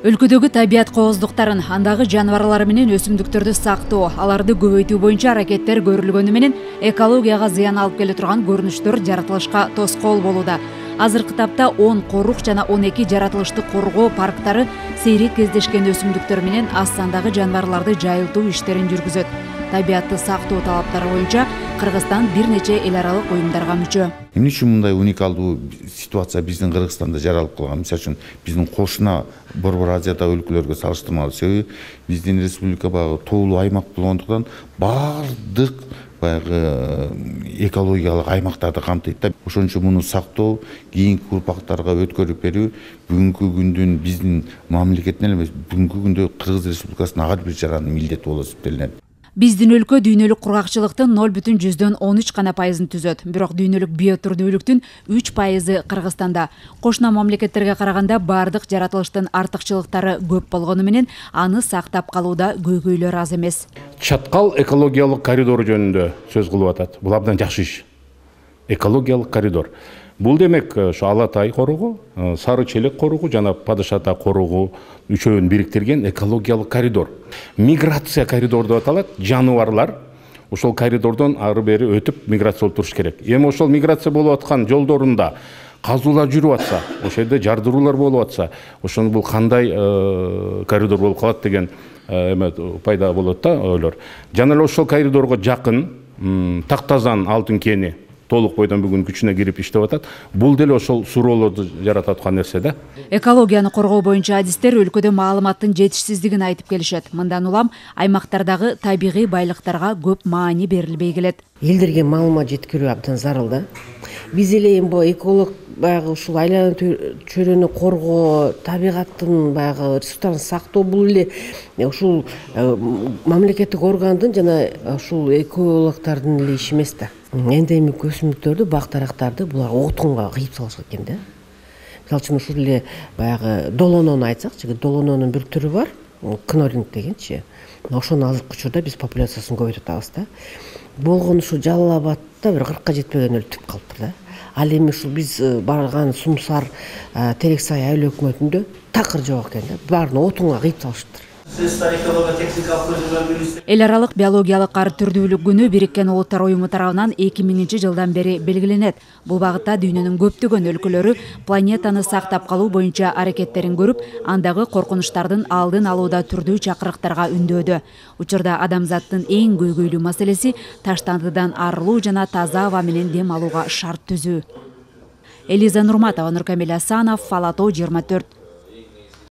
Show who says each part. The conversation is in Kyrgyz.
Speaker 1: Өлкөдөгү табият кооздуктарын, андагы жаныбарлар менен өсүмдүктөрдү сактоо, аларды көбөйтүү боюнча аракеттер көрүлгөнү менен экологияга зыян алып келе турган көрүнүштөр жаратылышка тоскоол болууда. Азыркы тапта 10 корук жана 12 жаратылышты коргоо парктары сейрек кездешкен өсүмдүктөр менен аз сандагы жаныбарларды жайылтуу иштерин жүргүзөт. Табиатты сактоо талаптары боюнча Кыргызстан бир нече эл аралык уюмдарга мүчө.
Speaker 2: Эмне үчүн мындай уникалдуу ситуация биздин Кыргызстанда жаралып калган? Мисалы үчүн биздин кошуна Борбор Азиядагы өлкөлөргө салыштырмалуу. Себеби биздин республика багы тоолуу аймак болгондуктан бардык экологиялык аймактарды камтыйт да. Ошон үчүн муну сактоо, кийинки урпактарга өткөрүп берүү бүгүнкү күндүн биздин мамлекеттин эле эмес, бүгүнкү күндө Кыргыз Республикасынын ар бир жаранын милдети болуп эсептелинет.
Speaker 1: Биздин өлкө дүйнөлүк кургакчылыктын 0,13 гана пайызын түзөт. Бирок дүйнөлүк биотүрдүүлүктүн 3% Кыргызстанда. Кошуна мамлекеттерге караганда бардык жаратылыштын артыкчылыктары көп болгону менен аны сактап калууда көйгөйлөр аз эмес.
Speaker 3: Чаткал экологиялык коридор жөнүндө сөз кылып атат. Бул абдан жакшы иш. Экологиялык коридор. Бул демек ошо Алатай коругу, Сары Челек коругу жана Падыш Ата коругу үчөөнү бириктирген экологиялык коридор. Миграция коридору деп аталат. Жаныбарлар ошол коридордон ары бери өтүп миграция болуп туруш керек. Эми ошол миграция болуп аткан жолдорунда казуулар жүрүп атса, ошол жерде жардыруулар болуп атса, ошону бул кандай коридор болуп калат деген пайда болот да ойлор. Жана эле ошол коридорго жакын Тактазан алтын кени толук бойдон бүгүн күчүнө кирип иштеп атат. Бул деле ошол суроолорду жаратып аткан нерсе да.
Speaker 1: Экологияны коргоо боюнча адистер өлкөдө маалыматтын жетишсиздигин айтып келишет. Мындан улам аймактардагы табигый байлыктарга көп маани берилбей келет.
Speaker 4: Элдерге маалымат жеткирүү абдан зарыл да. Биз эле эми эколог баягы ушул айлана чөйрөнү коргоо, табигаттын баягы ресурстарын сактоо бул эле ушул мамлекеттик органдын жана ушул экологдордун эле иши эмес да. Эндемик өсүмдүктөрдү, бак дарактарды булар отунга кыйып салышат экен да. Мисалы үчүн ушул эле баягы долонону айтсакчы, долононун бир түрү бар, кноринг дегенчи. Ошону азыркы учурда биз популяциясын көбөйтүп атабыз да. Болгон ушу Жалал Абадта бир 40ка жетпеген өлүп калыптыр да. Ал эми ушул биз барган Сумсар, Терексай айыл өкмөтүндө такыр жок экен да. Баарын отунга кыйып салышыптыр.
Speaker 1: Эл аралык биологиялык ар түрдүүлүк күнү Бириккен Улуттар уюму тарабынан 2000 жылдан бери белгиленет. Бул багытта дүйнөнүн көптөгөн өлкөлөрү планетаны сактап калуу боюнча аракеттерин көрүп, андагы коркунучтардын алдын алууда түрдүү чакырыктарга үндөөдө. Учурда адамзаттын эң көйгөйлүү маселеси таштандыдан арылуу жана таза аба менен дем алууга шарт түзүү. Элиза Нурматова, Нуркамил Асанов, Фалато 24.